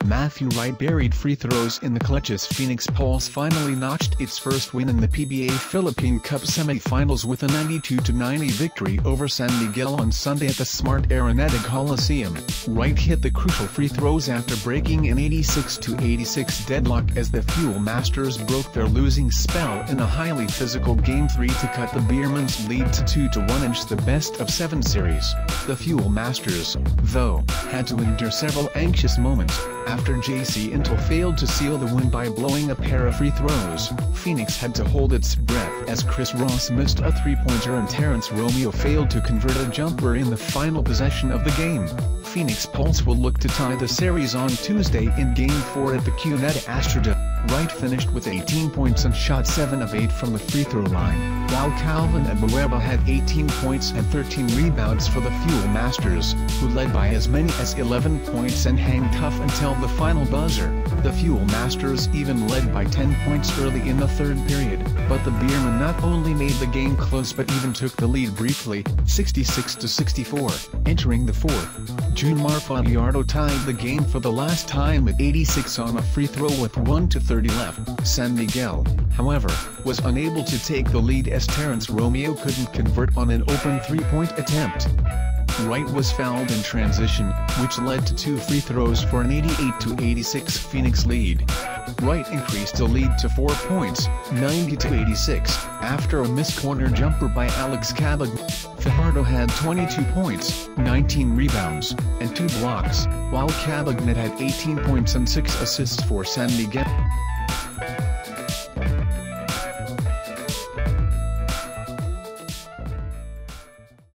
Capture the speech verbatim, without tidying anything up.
Matthew Wright buried free throws in the clutch as Phoenix Pulse finally notched its first win in the P B A Philippine Cup semi-finals with a ninety-two to ninety victory over San Miguel on Sunday at the Smart Araneta Coliseum. Wright hit the crucial free throws after breaking an eighty-six to eighty-six deadlock as the Fuel Masters broke their losing spell in a highly physical Game three to cut the Beermen's lead to two to one inch the best of seven series. The Fuel Masters, though, had to endure several anxious moments after J C Intel failed to seal the win by blowing a pair of free throws. Phoenix had to hold its breath as Chris Ross missed a three-pointer and Terrence Romeo failed to convert a jumper in the final possession of the game. Phoenix Pulse will look to tie the series on Tuesday in Game four at the Cuneta Astrodome. Wright finished with eighteen points and shot seven of eight from the free throw line, while Calvin Abueva had eighteen points and thirteen rebounds for the Fuel Masters, who led by as many as eleven points and hang tough until the final buzzer. The Fuel Masters even led by ten points early in the third period, but the Beermen not only made the game close but even took the lead briefly, sixty-six to sixty-four. Entering the fourth, Junmar Fajardo tied the game for the last time at eighty-six on a free throw with one to thirty left. San Miguel, however, was unable to take the lead as Terrence Romeo couldn't convert on an open three-point attempt. Wright was fouled in transition, which led to two free throws for an eighty-eight to eighty-six Phoenix lead. Wright increased the lead to four points, ninety to eighty-six, after a missed corner jumper by Alex Cabag. Fajardo had twenty-two points, nineteen rebounds, and two blocks, while Cabagnet had eighteen points and six assists for San Miguel.